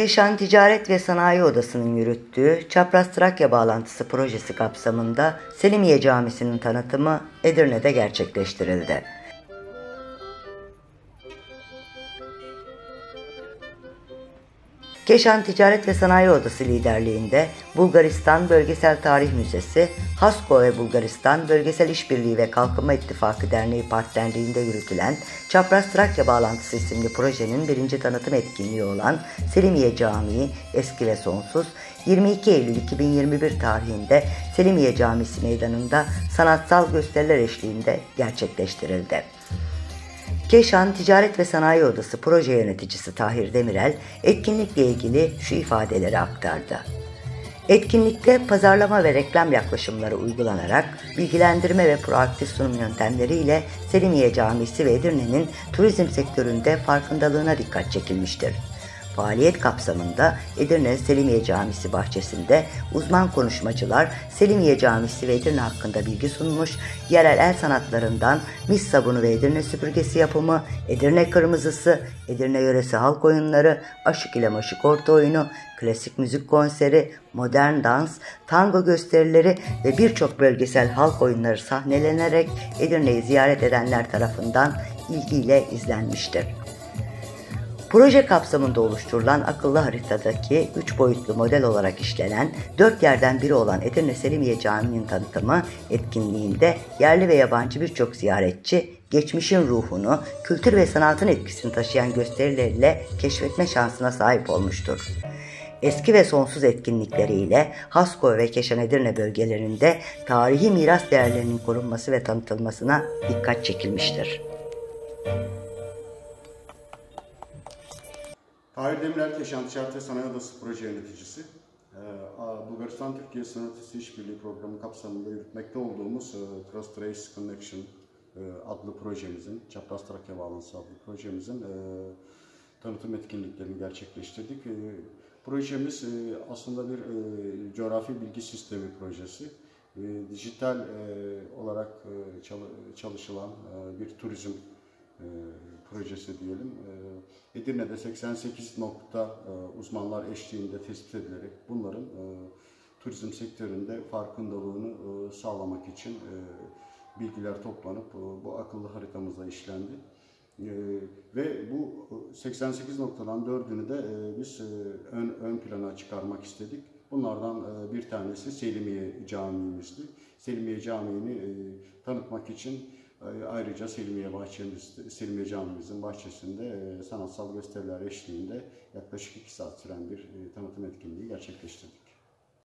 Keşan Ticaret ve Sanayi Odası'nın yürüttüğü Çapraz Trakya Bağlantısı projesi kapsamında Selimiye Camisi'nin tanıtımı Edirne'de gerçekleştirildi. Keşan Ticaret ve Sanayi Odası liderliğinde Bulgaristan Bölgesel Tarih Müzesi, Hasko ve Bulgaristan Bölgesel İşbirliği ve Kalkınma İttifakı Derneği partnerliğinde yürütülen Çapraz Trakya Bağlantısı isimli projenin birinci tanıtım etkinliği olan Selimiye Camii Eski ve Sonsuz, 22 Eylül 2021 tarihinde Selimiye Camisi meydanında sanatsal gösteriler eşliğinde gerçekleştirildi. Keşan Ticaret ve Sanayi Odası proje yöneticisi Tahir Demirel, etkinlikle ilgili şu ifadeleri aktardı. Etkinlikte pazarlama ve reklam yaklaşımları uygulanarak bilgilendirme ve proaktif sunum yöntemleriyle Selimiye Camisi ve Edirne'nin turizm sektöründe farkındalığına dikkat çekilmiştir. Faaliyet kapsamında Edirne Selimiye Camisi bahçesinde uzman konuşmacılar Selimiye Camisi ve Edirne hakkında bilgi sunmuş, yerel el sanatlarından mis sabunu ve Edirne süpürgesi yapımı, Edirne kırmızısı, Edirne yöresi halk oyunları, aşık ile maşık orta oyunu, klasik müzik konseri, modern dans, tango gösterileri ve birçok bölgesel halk oyunları sahnelenerek Edirne'yi ziyaret edenler tarafından ilgiyle izlenmiştir. Proje kapsamında oluşturulan akıllı haritadaki 3 boyutlu model olarak işlenen 4 yerden biri olan Edirne Selimiye Camii'nin tanıtımı etkinliğinde yerli ve yabancı birçok ziyaretçi geçmişin ruhunu, kültür ve sanatın etkisini taşıyan gösterileriyle keşfetme şansına sahip olmuştur. Eski ve sonsuz etkinlikleriyle Hasko ve Keşan Edirne bölgelerinde tarihi miras değerlerinin korunması ve tanıtılmasına dikkat çekilmiştir. Tahir Demirel, Keşan Ticaret ve Sanayi Odası proje yöneticisi. Bulgaristan-Türkiye Sınır Ötesi İşbirliği Programı kapsamında yürütmekte olduğumuz Cross Trace Connection adlı projemizin, Çapraz Trakya Bağlantısı adlı projemizin tanıtım etkinliklerini gerçekleştirdik. Projemiz aslında bir coğrafi bilgi sistemi projesi. Dijital olarak çalışılan bir turizm projesi diyelim. Edirne'de 88 nokta uzmanlar eşliğinde tespit edilerek bunların turizm sektöründe farkındalığını sağlamak için bilgiler toplanıp bu akıllı haritamızda işlendi. Ve bu 88 noktadan 4'ünü de biz ön plana çıkarmak istedik. Bunlardan bir tanesi Selimiye Camii'mizdi. Selimiye Camii'ni tanıtmak için ayrıca Selimiye Camimizin bahçesinde sanatsal gösteriler eşliğinde yaklaşık 2 saat süren bir tanıtım etkinliği gerçekleştirdik.